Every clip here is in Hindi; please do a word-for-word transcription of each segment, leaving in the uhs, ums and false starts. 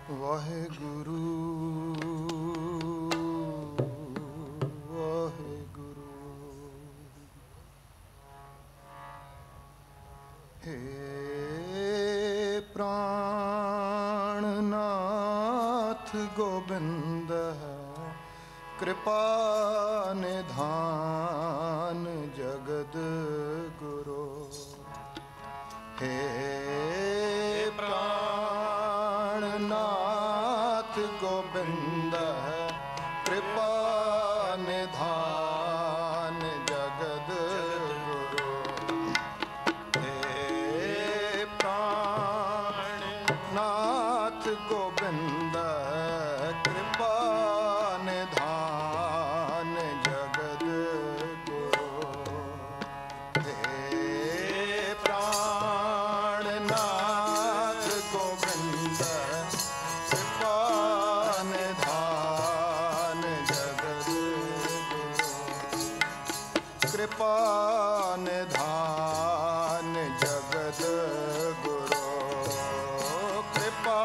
वाहेगुरु वाहेगुरु। हे प्राणनाथ गोविंद कृपा निधान जगद गुरु। हे प्राणनाथ गोविंद कृपा निधान जगद गुरु। हे प्राणनाथ गोविंद कृपा निधान जगद गुरु। हे प्राणनाथ गोविंद कृपा निधान जगद गुरु। कृपा निधान जगद गुरु। कृपा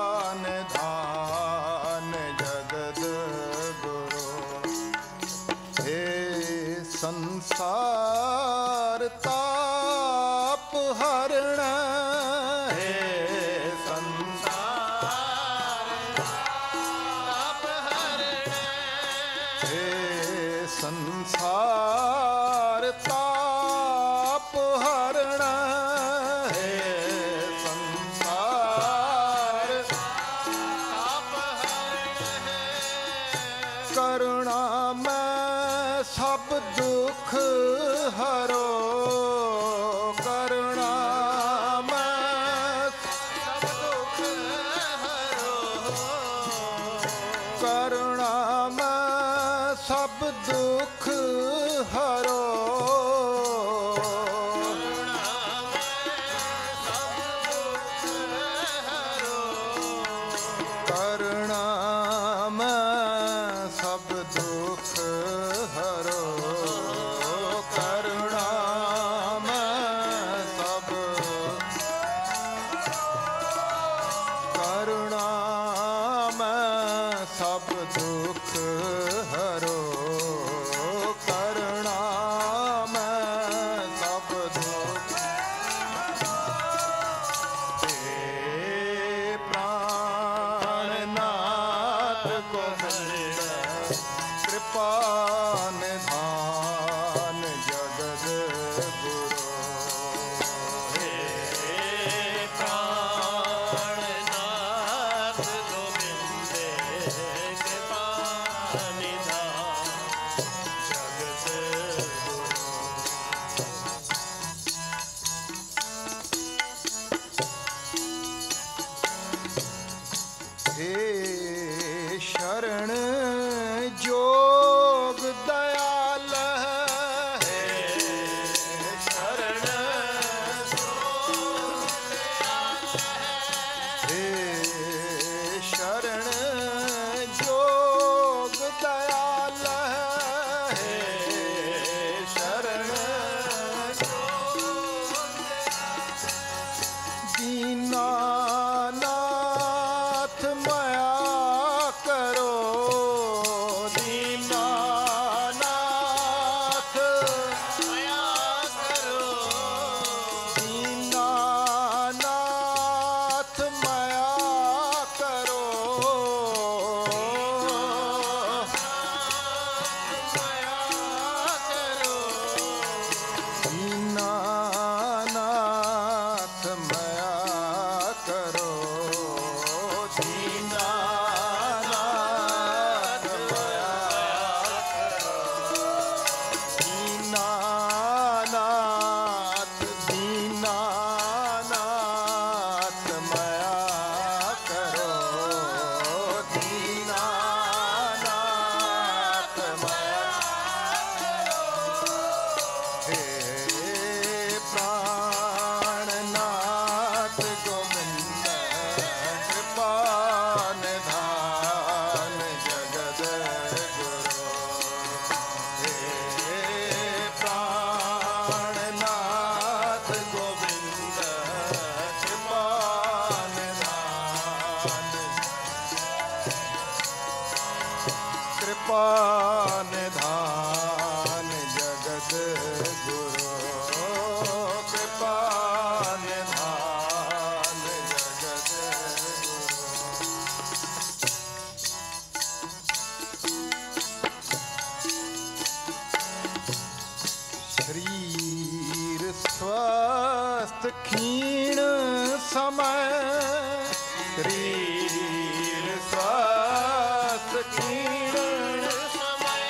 निधान जगद गुरु। हे संसार ताप हरण। हे संसार ताप हरण। हे संसार ताप हरण। हे संसार ताप हरण। करुणा में सब दुख हरो। करुणा कृपा निधान जगत गुरु कृपा निधान जगत गुरु। शरीर स्वस्थ क्षीण समय शरीर स्वस्थ क्षीण समय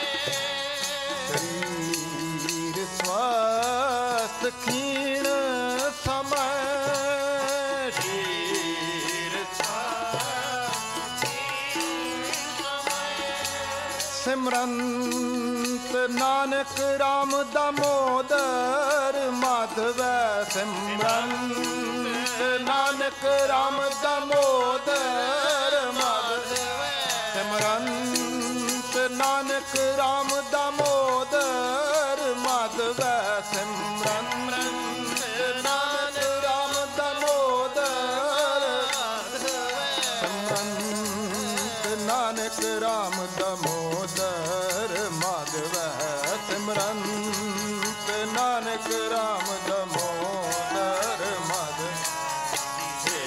शरीर स्वस्थ क्षीण समय शरीर स्वस्थ सिमरंत नानक राम दामोदर माधव सिमरंत नानक राम दामोदर माधव सिमरंत नानक राम दामोदर माधव सिमरंत नानक राम दामोदर सिमरंत नानक राम दामोदर माधव सिमरंत नानक राम दामोदर माधव हे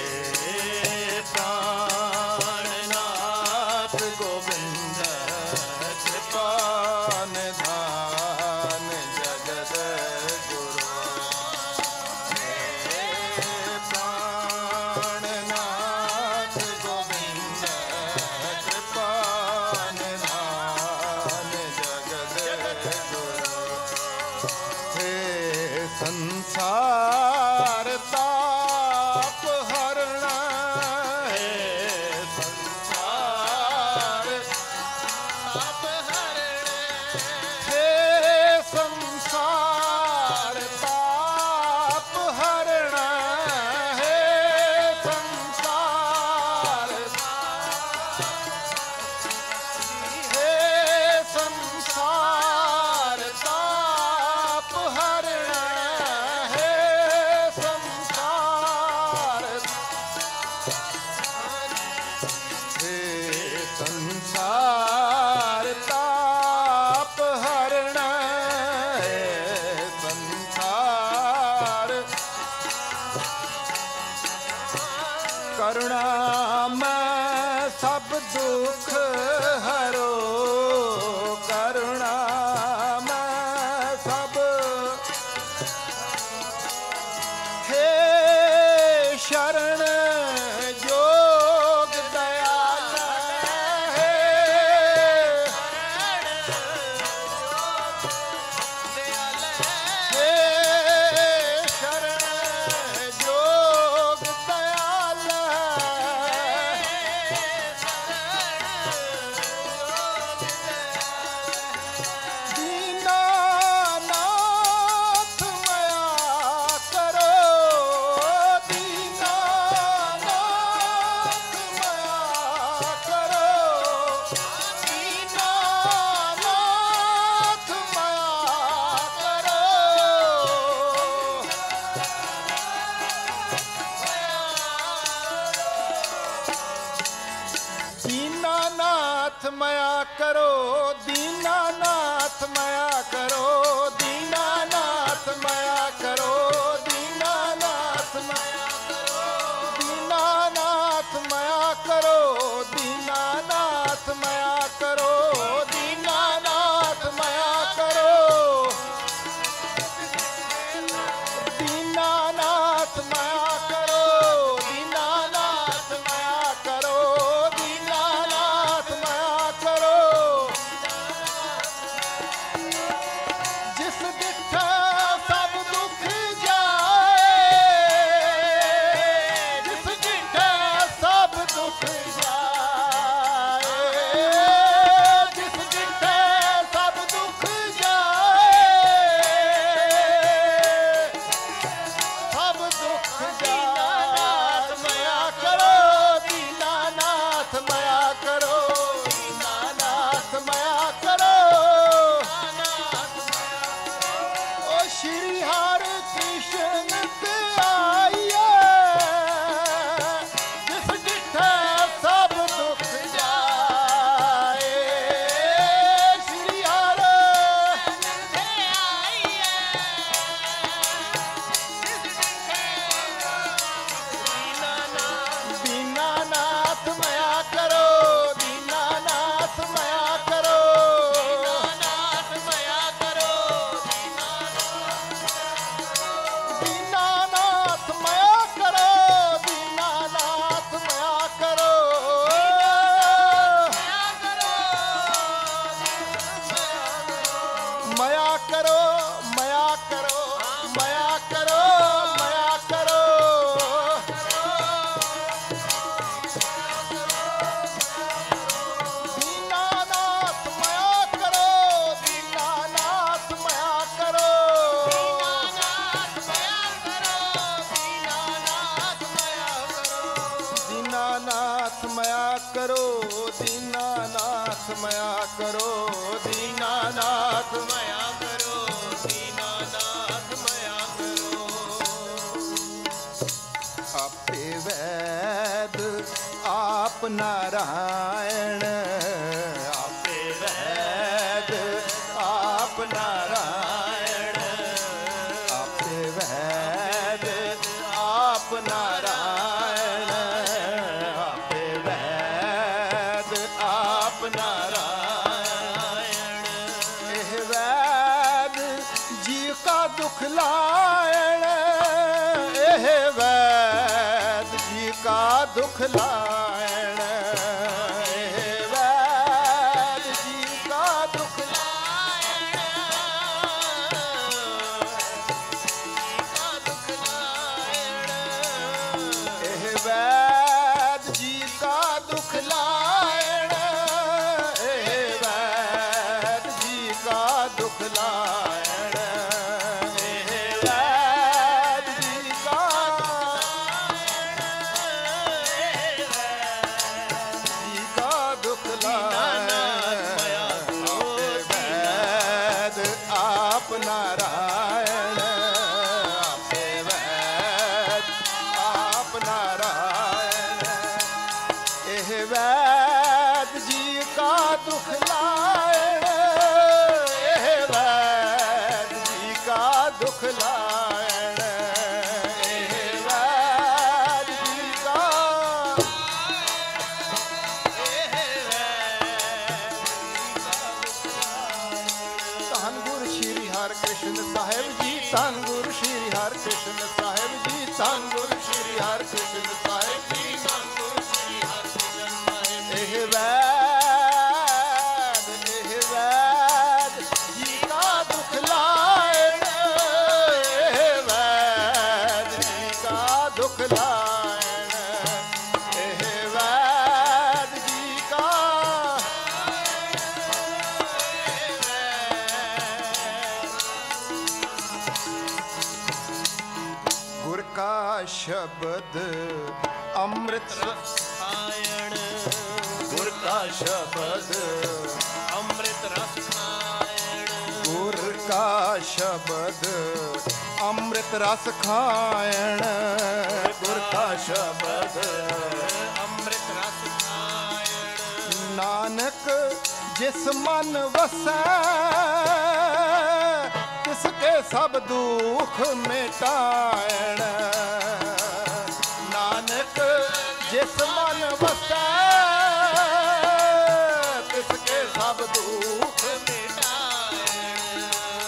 प्राणनाथ गोविंद कृपा निधान जगत गुरु हे प्राणनाथ गोविंद कृपा निधान जगत गुरु हे संसार ताप हरण हे संसार ताप हरण हे संसार ताप हरण हे संसार हे संसार ताप हरण हे संसार हे संसार ताप हरण हे संसार करुणा में सब दुख हरो करुणा में सब हे शरण जोग दयाल हे हे शरण जोग दयाल दीनानाथ मया करो दीनानाथ मया करो दीनानाथ मया करो दीनानाथ मया करो दीनानाथ मया करो दीनानाथ मया करो दीनानाथ मया करो दीनानाथ मया करो दीनानाथ मया करो दीनानाथ मया करो दीनानाथ मया करो दीनानाथ मया करो दीनानाथ मया करो जिस दिठा सब दुख जा करो दीनानाथ माया करो दीनानाथ माया करो दीनानाथ माया करो। आपे वैद आप नारायण आपे वैद आप नारायण आपे वैद आप नारायण आपे वैद आप नारायण। एह वैद जी का दुख लायण एह वैद जी का दुख लायण एह वैद जी का दुख लायण एह वैद जी का दुख लायण एह वैद जी का दुख लायण एह वैद जी का जी का दुख लायण आपे वैद आप नारायण आपे वैद आप नारायण। एह वैद जी का दुख लायण एह वैद जी का दुख लायण एह वैद जी का एह धन गुरु श्री हर कृष्ण साहिब जी धन गुरु श्री हर कृष्ण साहिब जी धन गुरु श्री हर कृष्ण साहिब जी धन गुरु श्री हर कृष्ण साहिब। एह वैद एह वैद जी का दुख लायण एह वैद जी का दुख लायण एह वैद जी का गुर का शब्द अमृत रसायण गुर का शब्द अमृत रसायण गुर का शब्द अमृत रस खायण गुर का शब्द अमृत रस खायण। नानक जिस मन वसै तिसके सब दुख मिटायण नानक जिस मन वसै तिसके सब दुख मिटायण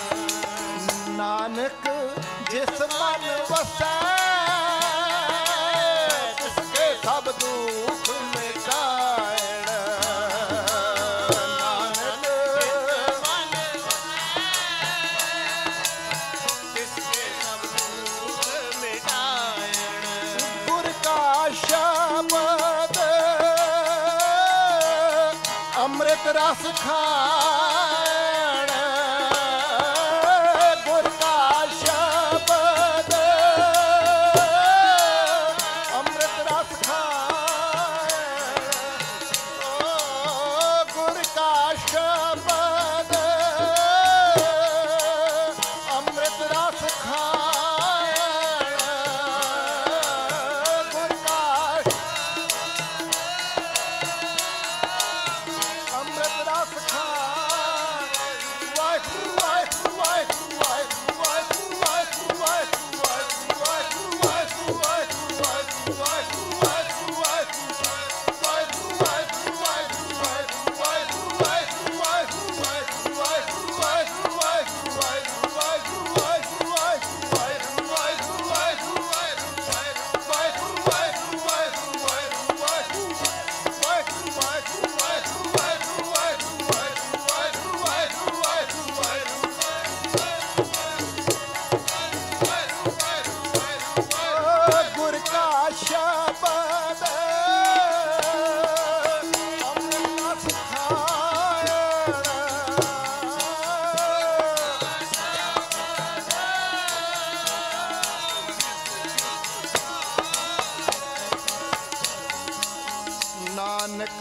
नानक जिस मन वसै तिसके सब दुख मिटायण नानक गुर का शब्द अमृत रस खायण गुर का शब्द अमृत रस खायण गुर का शब्द अमृत रस खायण गुर का अमृत रस खायण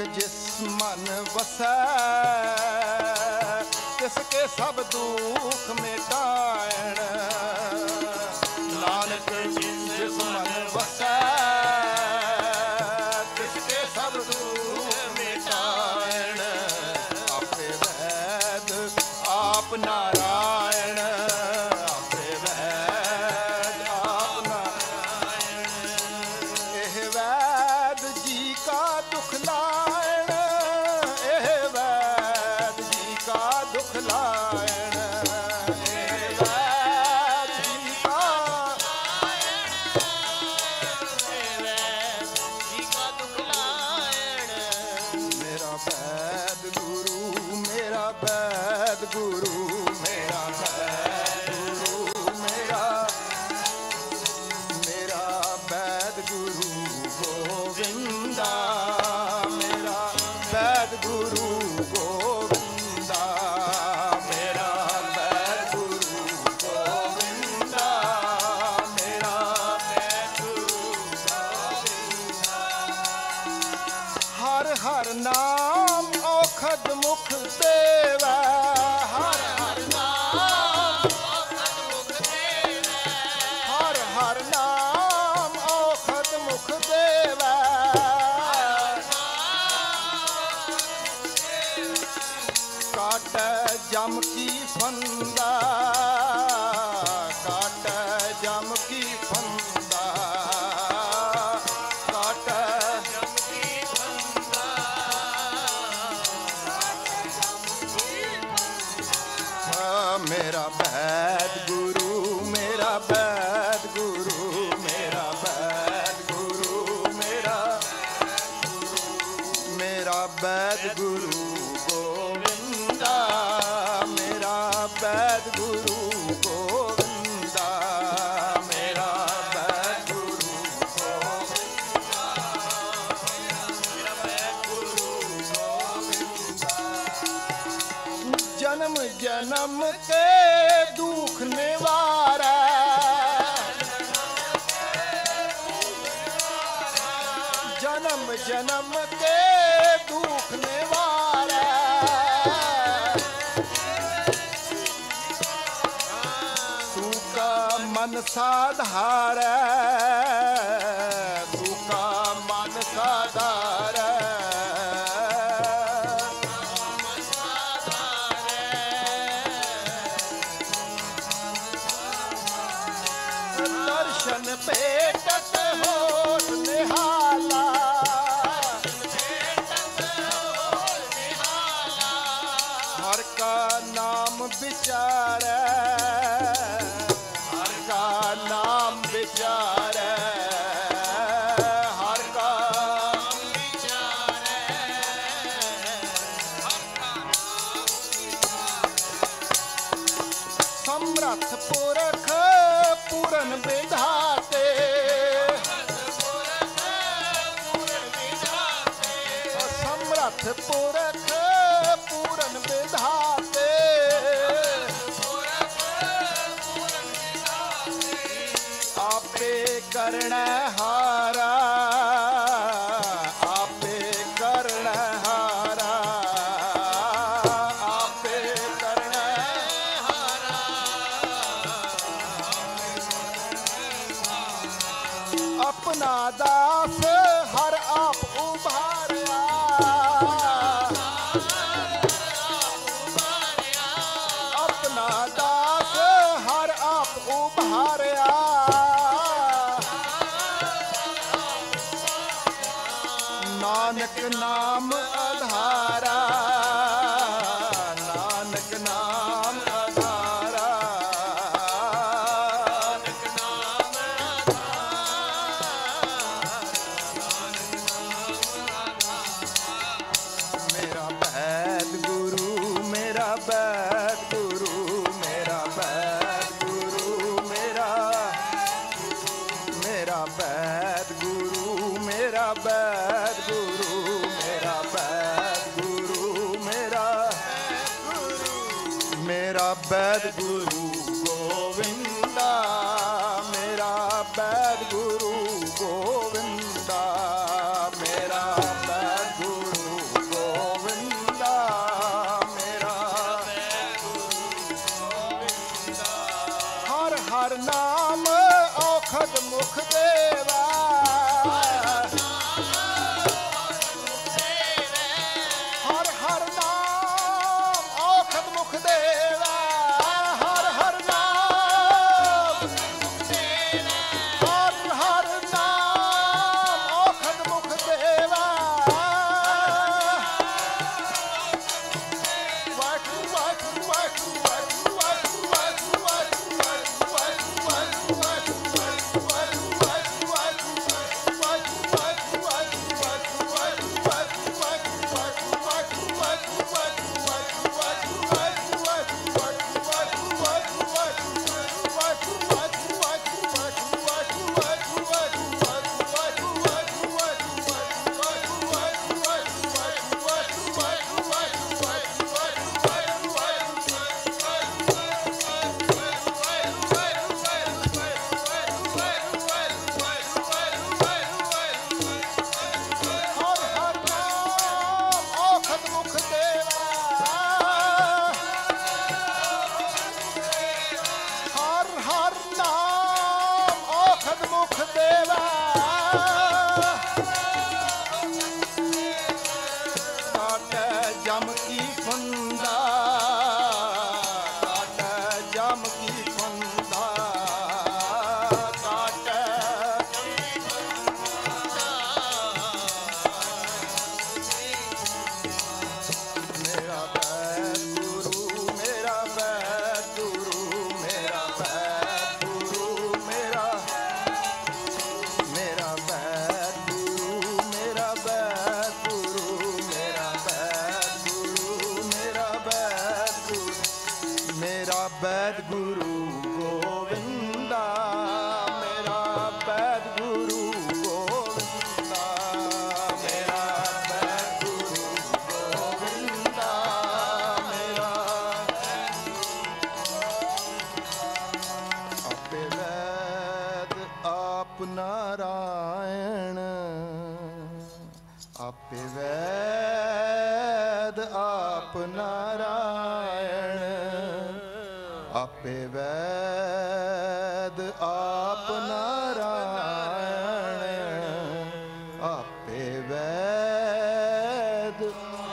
जिस मन वसै तिसके सब दुख मिटायण। नानक जिस मन वसै तिसके सब दुख मिटायण। आपे वैद आप नारायण, आपे वैद आप नारायण। एह वैद जी का दुख लायण, एह वैद जी का दुख लायण। एह वैद जी का मेरा वैद गुरु, मेरा वैद गुरु, मेरा वैद गुरु, मेरा मेरा वैद गुरु गोविंदा, मेरा वैद गुरु गोविंदा, मेरा वैद गुरु गोविंदा, मेरा वैद गुरु गोविंदा। हर हर नाम औखद मुख देवै, हर हर नाम औखद मुख देवै, हर हर नाम औखद मुख देवै। काटै जम की फंदा, काटै जम की फंदा, काटै जम की फंदा। मेरा वैद गुरु, मेरा वैद गुरु, मेरा वैद गुरु, मेरा मेरा वैद गुरु गोविंदा, मेरा वैद गुरु गोविंदा, मेरा वैद गुरु गोविंदा, मेरा वैद गुरु गोविंदा। जन्म जन्म के दुख निवारै, जन्म जन्म के दुख निवारै। तू का मन साधारै, तू का मन साधारै। दर्शन पेटत होत निहाला, हर का नाम विचारै, हर का नाम विचारै, हर का नाम विचारै। समर्थ पुरख पूरन विधाते, समर्थ पुरख पूरन विधाते। आपे करण हारा, आपे करण हारा, आपे करण हारा। अपना दास हर आप उभारिया, अपना दास हर आप उभारिया। नानक नाम आधारा, नानक नाम आधारा, नानक नाम आधारा। मेरा वैद गुरु, मेरा वैद गुरु, मेरा वैद गुरु, मेरा मेरा वैद गुरु, मेरा वैद गुरु, मेरा वैद गुरु, मेरा मेरा वैद गुरु गोविंदा, मेरा वैद गुरु गोविंदा, मेरा वैद गुरु ਔਖਦ ਮੁਖ ਦੇਵਾ ਹਰ ਹਰ ਨਾਮ ਔਖਦ ਮੁਖ ਦੇਵਾ ਹਰ ਹਰ ਨਾਮ ਹਰ ਹਰ ਨਾਮ ਔਖਦ ਮੁਖ ਦੇਵਾ ਵਾਹਿਗੁਰੂ ਵਾਹਿਗੁਰੂ ਵਾਹਿਗੁਰੂ ਵਾਹਿਗੁਰੂ ਵਾਹਿਗੁਰੂ ਵਾਹਿਗੁਰੂ ਵਾਹਿਗੁਰੂ ਵਾਹਿਗੁਰੂ ਜਮ ਕੀ ਫੰਦਾ ਕਾਟੈ ਜਮ ਕੀ ਫੰਦਾ ਕਾਟੈ ਮੇਰਾ ਬੈਦ ਗੁਰੂ ਮੇਰਾ ਬੈਦ ਗੁਰੂ ਮੇਰਾ ਬੈਦ ਗੁਰੂ ਮੇਰਾ ਮੇਰਾ ਬੈਦ ਗੁਰੂ ਮੇਰਾ ਬੈਦ ਗੁਰੂ ਮੇਰਾ ਬੈਦ ਗੁਰੂ ਮੇਰਾ ਬੈਦ ਗੁਰੂ ਮੇਰਾ ਬੈਦ ਗੁਰੂ ਗੋਵਿੰਦਾ ਮੇਰਾ ਬੈਦ ਗੁਰੂ ਗੋਵਿੰਦਾ ਮੇਰਾ ਬੈਦ ਗੁਰੂ ਗੋਵਿੰਦਾ ਮੇਰਾ ਆਪੇ ਵੈਦ ਆਪ ਨਾਰਾਇਣ ਆਪੇ ਵੈਦ ਆਪ ਨਾਰਾਇਣ ਆਪੇ ਵੈਦ ਆਪ ਨਾਰਾਇਣ ਆਪੇ ਵੈਦ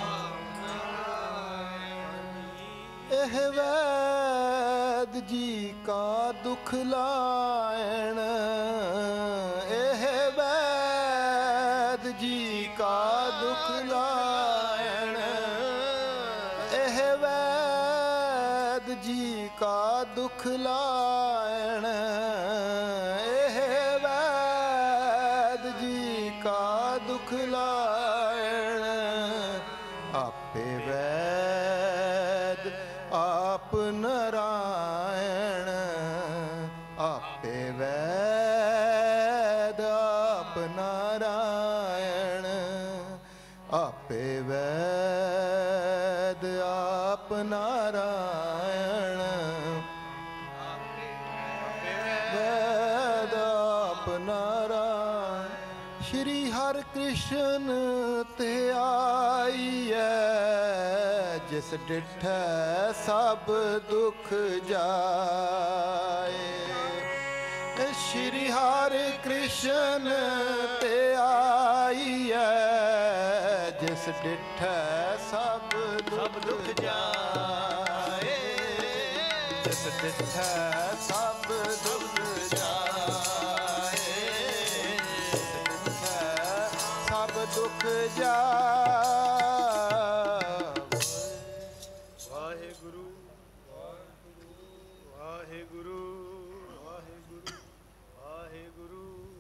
ਇਹ ਵੈਦ ਜੀ ਕਾ ਦੁਖ ਲਾਇਣ ਇਹ ਵੈਦ ਜੀ ਕਾ ਦੁਖ ਲਾਇਣ ਇਹ ਵੈਦ ਜੀ ਕਾ ਦੁਖ ਲਾਇਣ ਇਹ ਵੈਦ ਜੀ ਕਾ ਦੁਖ ਲਾਇਣ ਆਪੇ ਵੈਦ ਆਪ ਨਾਰਾਇਣ ਆਪੇ ਵੈਦ ਆਪ ਨਾਰਾਇਣ ਆਪੇ ਵੈਦ ਆਪ ਨਾਰਾਇਣ ਵੈਦ ਆਪ ਨਾਰਾਇਣ ਸ਼੍ਰੀ ਹਰਿ ਕ੍ਰਿਸ਼ਨ ਤੇ ਆਈਐ ਜਿਸ ਡਿਠੈ ਸਭ ਦੁਖ ਜਾਏ ਸ਼੍ਰੀ ਹਰਿ ਕ੍ਰਿਸ਼ਨ ਤੇ ਆਈਐ ਜਿਸ ਡਿਠੈ ਸਭ ਦੁਖ ਜਾਏ ਜਿਸ ਡਿਠੈ ਸਭ ਦੁਖ ਜਾਏ ਜਿਸ ਡਿਠੈ ਸਭ ਦੁਖ ਜਾਏ ਵਾਹਿਗੁਰੂ ਵਾਹਿਗੁਰੂ ਵਾਹਿਗੁਰੂ ਵਾਹਿਗੁਰੂ